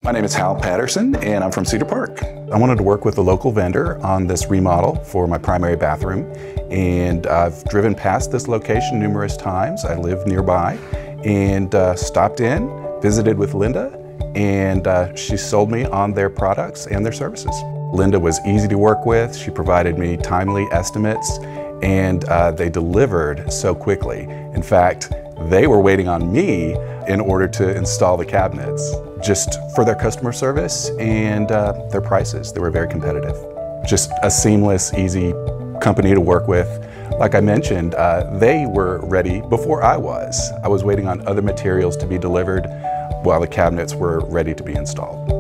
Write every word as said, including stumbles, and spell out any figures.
My name is Patterson and I'm from Cedar Park. I wanted to work with a local vendor on this remodel for my primary bathroom, and I've driven past this location numerous times. I live nearby and uh, stopped in, visited with Linda, and uh, she sold me on their products and their services. Linda was easy to work with. She provided me timely estimates, and uh, they delivered so quickly. In fact, they were waiting on me in order to install the cabinets, just for their customer service and uh, their prices. They were very competitive. Just a seamless, easy company to work with. Like I mentioned, uh, they were ready before I was. I was waiting on other materials to be delivered while the cabinets were ready to be installed.